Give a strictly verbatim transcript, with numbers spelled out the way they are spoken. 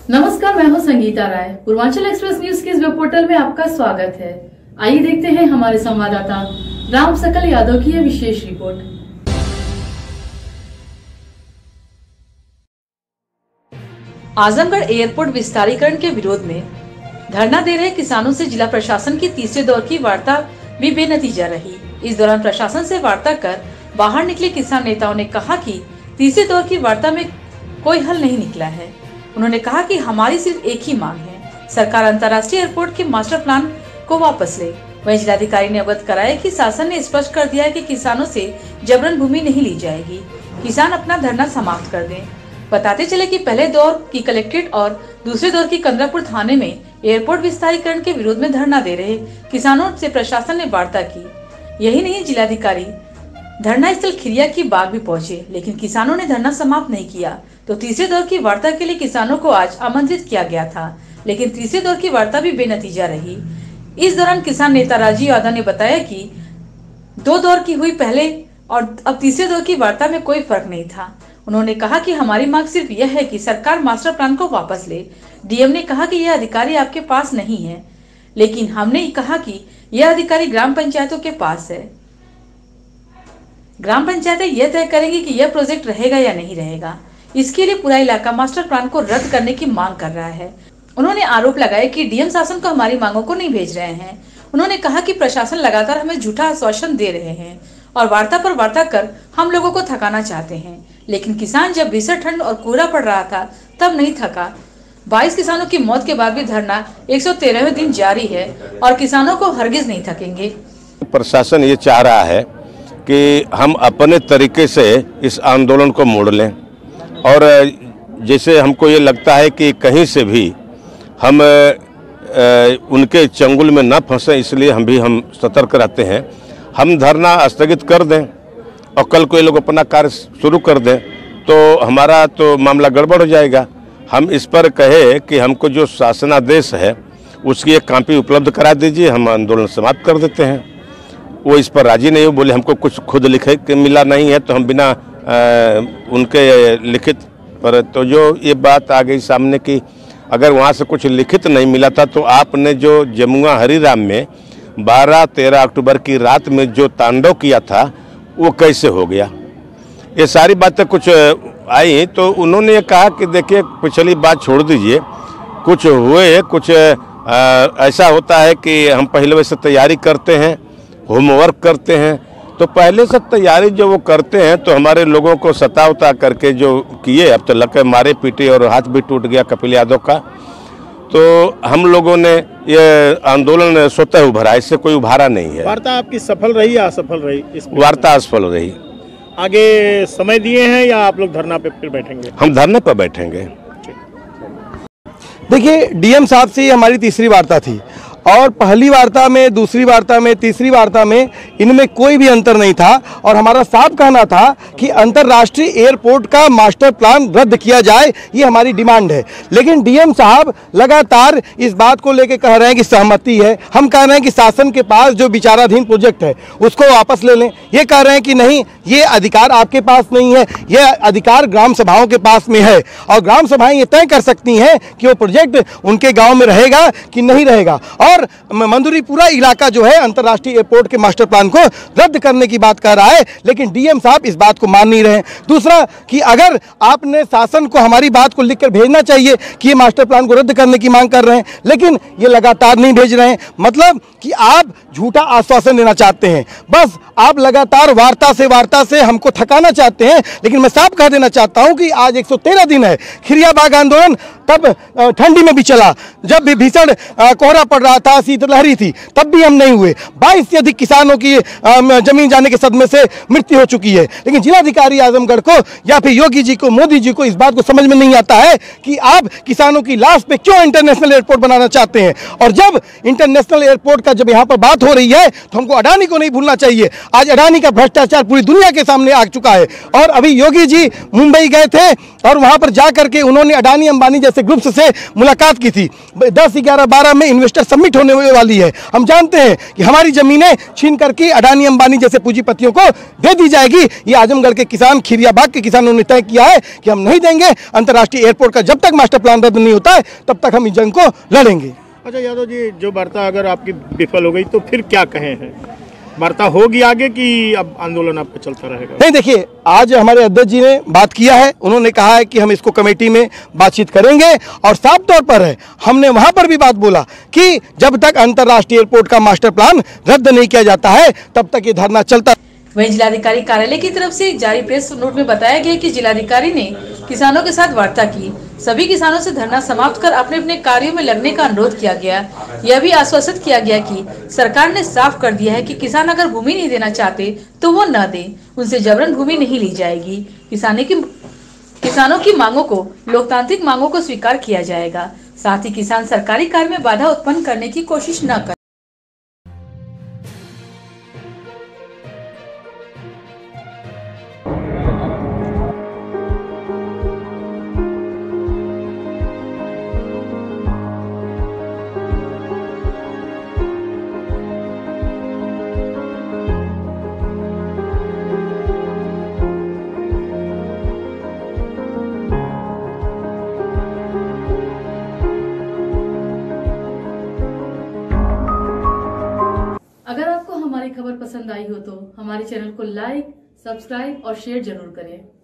नमस्कार, मैं हूं संगीता राय। पूर्वांचल एक्सप्रेस न्यूज के इस वेब पोर्टल में आपका स्वागत है। आइए देखते हैं हमारे संवाददाता राम सकल यादव की यह विशेष रिपोर्ट। आजमगढ़ एयरपोर्ट विस्तारीकरण के विरोध में धरना दे रहे किसानों से जिला प्रशासन की तीसरे दौर की वार्ता भी बेनतीजा रही। इस दौरान प्रशासन से वार्ता कर बाहर निकले किसान नेताओं ने कहा कि तीसरे दौर की वार्ता में कोई हल नहीं निकला है। उन्होंने कहा कि हमारी सिर्फ एक ही मांग है, सरकार अंतर्राष्ट्रीय एयरपोर्ट के मास्टर प्लान को वापस ले। वहीं जिलाधिकारी ने अवगत कराया कि शासन ने स्पष्ट कर दिया है कि किसानों से जबरन भूमि नहीं ली जाएगी, किसान अपना धरना समाप्त कर दें। बताते चले कि पहले दौर की कलेक्ट्रेट और दूसरे दौर की कंदरापुर थाने में एयरपोर्ट विस्तारीकरण के विरोध में धरना दे रहे किसानों से प्रशासन ने वार्ता की। यही नहीं, जिलाधिकारी धरना स्थल खिरिया की बाग भी पहुंचे, लेकिन किसानों ने धरना समाप्त नहीं किया। तो तीसरे दौर की वार्ता के लिए किसानों को आज आमंत्रित किया गया था, लेकिन तीसरे दौर की वार्ता भी बेनतीजा रही। इस दौरान किसान नेता राजीव यादव ने बताया कि दो दौर की हुई पहले और अब तीसरे दौर की वार्ता में कोई फर्क नहीं था। उन्होंने कहा कि हमारी मांग सिर्फ यह है कि सरकार मास्टर प्लान को वापस ले। डीएम ने कहा कि यह अधिकारी आपके पास नहीं है, लेकिन हमने कहा कि यह अधिकारी ग्राम पंचायतों के पास है। ग्राम पंचायतें यह तय करेंगी कि यह प्रोजेक्ट रहेगा या नहीं रहेगा। इसके लिए पूरा इलाका मास्टर प्लान को रद्द करने की मांग कर रहा है। उन्होंने आरोप लगाया कि डीएम शासन को हमारी मांगों को नहीं भेज रहे हैं। उन्होंने कहा कि प्रशासन लगातार हमें झूठा आश्वासन दे रहे हैं और वार्ता पर वार्ता कर हम लोगों को थकाना चाहते हैं, लेकिन किसान जब भीषण ठंड और कोहरा पड़ रहा था तब नहीं थका। बाईस किसानों की मौत के बाद भी धरना एक सौ तेरहवें दिन जारी है और किसानों को हरगिज नहीं थकेंगे। प्रशासन ये चाह रहा है कि हम अपने तरीके से इस आंदोलन को मोड़ लें और जैसे हमको ये लगता है कि कहीं से भी हम उनके चंगुल में न फंसे, इसलिए हम भी हम सतर्क रहते हैं। हम धरना स्थगित कर दें और कल को ये लोग अपना कार्य शुरू कर दें तो हमारा तो मामला गड़बड़ हो जाएगा। हम इस पर कहे कि हमको जो शासनादेश है उसकी एक कॉपी उपलब्ध करा दीजिए, हम आंदोलन समाप्त कर देते हैं। वो इस पर राजी नहीं हो, बोले हमको कुछ खुद लिखे के मिला नहीं है तो हम बिना आ, उनके लिखित पर, तो जो ये बात आ गई सामने कि अगर वहाँ से कुछ लिखित नहीं मिला था तो आपने जो जमुआ हरिराम में बारह तेरह अक्टूबर की रात में जो तांडव किया था वो कैसे हो गया, ये सारी बातें कुछ आई। तो उन्होंने ये कहा कि देखिए पिछली बात छोड़ दीजिए, कुछ हुए कुछ आ, ऐसा होता है कि हम पहले वैसे तैयारी करते हैं, होमवर्क करते हैं, तो पहले से तैयारी जो वो करते हैं तो हमारे लोगों को सता उता करके जो किए, अब तो लगे मारे पीटे और हाथ भी टूट गया कपिल यादव का। तो हम लोगों ने ये आंदोलन स्वतः उभरा, इससे कोई उभारा नहीं है। वार्ता आपकी सफल रही या असफल रही? वार्ता असफल रही। आगे समय दिए हैं या आप लोग धरना पे फिर बैठेंगे? हम धरने पर बैठेंगे। देखिए, डीएम साहब से हमारी तीसरी वार्ता थी और पहली वार्ता में, दूसरी वार्ता में, तीसरी वार्ता में इनमें कोई भी अंतर नहीं था और हमारा साफ कहना था कि अंतर्राष्ट्रीय एयरपोर्ट का मास्टर प्लान रद्द किया जाए, ये हमारी डिमांड है। लेकिन डीएम साहब लगातार इस बात को लेकर कह रहे हैं कि सहमति है। हम कह रहे हैं कि शासन के पास जो विचाराधीन प्रोजेक्ट है उसको वापस ले लें। ये कह रहे हैं कि नहीं, ये अधिकार आपके पास नहीं है, ये अधिकार ग्राम सभाओं के पास में है और ग्राम सभाएं ये तय कर सकती हैं कि वो प्रोजेक्ट उनके गाँव में रहेगा कि नहीं रहेगा। और मंदुरी पूरा इलाका जो है अंतर्राष्ट्रीय एयरपोर्ट के मास्टर प्लान को रद्द करने की बात कर रहा है, लेकिन डीएम साहब इस बात को मान नहीं रहे हैं। दूसरा कि अगर आपने शासन को हमारी बात को लिखकर भेजना चाहिए कि ये मास्टर प्लान को रद्द करने की मांग कर रहे हैं, लेकिन ये लगातार नहीं भेज रहे हैं। मतलब कि आप झूठा आश्वासन देना चाहते हैं, बस आप लगातार वार्ता से वार्ता से हमको थकाना चाहते हैं। लेकिन मैं साफ कह देना चाहता हूं कि आज एक सौ तेरह दिन है। खिरिया बाग आंदोलन तब ठंडी में भी चला, जब भी भीषण कोहरा पड़ रहा था, शीतलहरी थी, तब भी हम नहीं हुए। बाईस से अधिक किसानों की जमीन जाने के सदमे से मृत्यु हो चुकी है। लेकिन जिलाधिकारी आजमगढ़ को या फिर योगी जी को, मोदी जी को इस बात को समझ में नहीं आता है कि आप किसानों की लाश पे क्यों इंटरनेशनल एयरपोर्ट बनाना चाहते हैं। और जब इंटरनेशनल एयरपोर्ट का जब यहाँ पर बात हो रही है तो हमको अडानी को नहीं भूलना चाहिए। आज अडानी का भ्रष्टाचार पूरी दुनिया के सामने आ चुका है और अभी योगी जी मुंबई गए थे और वहां पर जा करके उन्होंने अडानी अंबानी जैसे जैसे ग्रुप्स से मुलाकात की थी। दस ग्यारह बारह में इन्वेस्टर सबमिट होने वाली है। हम जानते हैं कि हमारी जमीनें छीन करके अडानी अंबानी जैसे पूंजीपतियों को दे दी जाएगी। ये आजमगढ़ के किसान, खीरियाबाग के किसानों ने तय किया है कि हम नहीं देंगे। अंतर्राष्ट्रीय एयरपोर्ट का जब तक मास्टर प्लान रद्द नहीं होता है तब तक हम इस जंग को लड़ेंगे। अच्छा यादव जी, जो वार्ता अगर आपकी विफल हो गई तो फिर क्या कहें हैं? वार्ता होगी आगे कि अब आंदोलन आपका चलता रहेगा? नहीं, देखिए, आज हमारे अध्यक्ष जी ने बात किया है। उन्होंने कहा है कि हम इसको कमेटी में बातचीत करेंगे और साफ तौर पर है, हमने वहां पर भी बात बोला कि जब तक अंतर्राष्ट्रीय एयरपोर्ट का मास्टर प्लान रद्द नहीं किया जाता है तब तक ये धरना चलता। वहीं जिलाधिकारी कार्यालय की तरफ से एक जारी प्रेस नोट में बताया गया कि जिलाधिकारी ने किसानों के साथ वार्ता की। सभी किसानों से धरना समाप्त कर अपने अपने कार्यों में लगने का अनुरोध किया गया। यह भी आश्वासित किया गया कि सरकार ने साफ कर दिया है कि किसान अगर भूमि नहीं देना चाहते तो वो न दें, उनसे जबरन भूमि नहीं ली जाएगी। किसानी की किसानों की मांगों को, लोकतांत्रिक मांगों को स्वीकार किया जाएगा। साथ ही किसान सरकारी कार्य में बाधा उत्पन्न करने की कोशिश न करें। अगर आपको हमारी खबर पसंद आई हो तो हमारे चैनल को लाइक, सब्सक्राइब और शेयर जरूर करें।